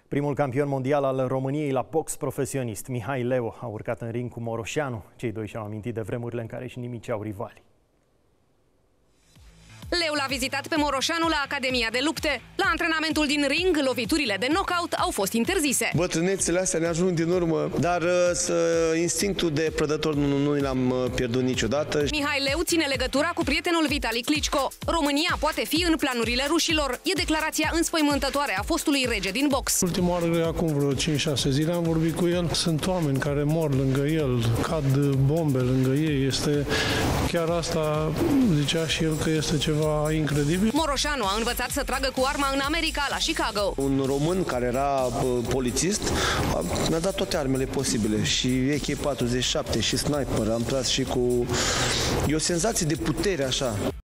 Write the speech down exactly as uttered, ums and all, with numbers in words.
Primul campion mondial al României la box profesionist, Mihai Leu, a urcat în ring cu Moroșanu. Cei doi și-au amintit de vremurile în care își nimiceau rivali. Leu l-a vizitat pe Moroșanu la Academia de Lupte. La antrenamentul din ring, loviturile de knockout au fost interzise. Bătrânețele astea ne ajung din urmă, dar să, instinctul de prădător nu, nu l-am pierdut niciodată. Mihai Leu ține legătura cu prietenul Vitali Klitschko. România poate fi în planurile rușilor. E declarația înspăimântătoare a fostului rege din box. Ultima oară, acum vreo cinci șase zile, am vorbit cu el. Sunt oameni care mor lângă el, cad bombe lângă ei. Este chiar asta, zicea și el, că este ceva incredibil. Moroșanu a învățat să tragă cu arma în America, la Chicago. Un român care era polițist mi-a dat toate armele posibile, și A K patruzeci și șapte și sniper, am tras și cu... E o senzație de putere așa.